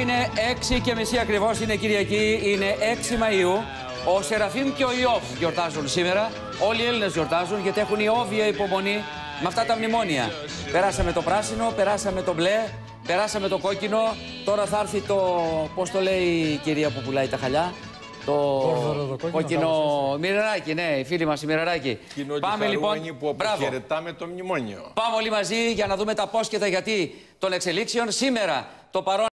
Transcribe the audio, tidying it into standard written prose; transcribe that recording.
είναι 6:30 ακριβώς, είναι Κυριακή, είναι 6 Μαΐου. Ο Σεραφείμ και ο Ιώβ γιορτάζουν σήμερα. Όλοι οι Έλληνες γιορτάζουν γιατί έχουν ιόβια υπομονή με αυτά τα μνημόνια. Περάσαμε το πράσινο, περάσαμε το μπλε, περάσαμε το κόκκινο. Τώρα θα έρθει το, πώς το λέει η κυρία που πουλάει τα χαλιά, το κόκκινο Μοιραράκι, ναι, η φίλη μας η Μοιραράκι. Πάμε λοιπόν, που αποχαιρετάμε το μνημόνιο. Πάμε όλοι μαζί για να δούμε τα πώς και τα γιατί των εξελίξεων. Σήμερα το παρόν